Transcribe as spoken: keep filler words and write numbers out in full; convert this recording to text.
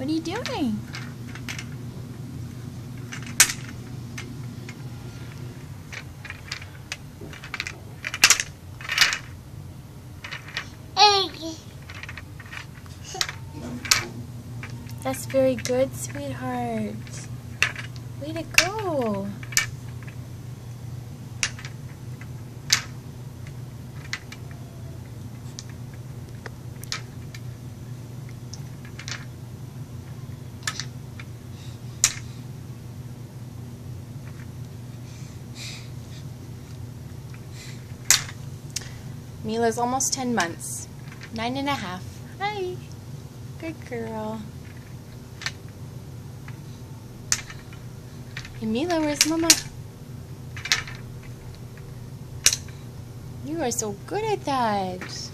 What are you doing? Egg. That's very good, sweetheart. Way to go. Mila's almost ten months. Nine and a half. Hi. Good girl. Hey Mila, where's Mama? You are so good at that.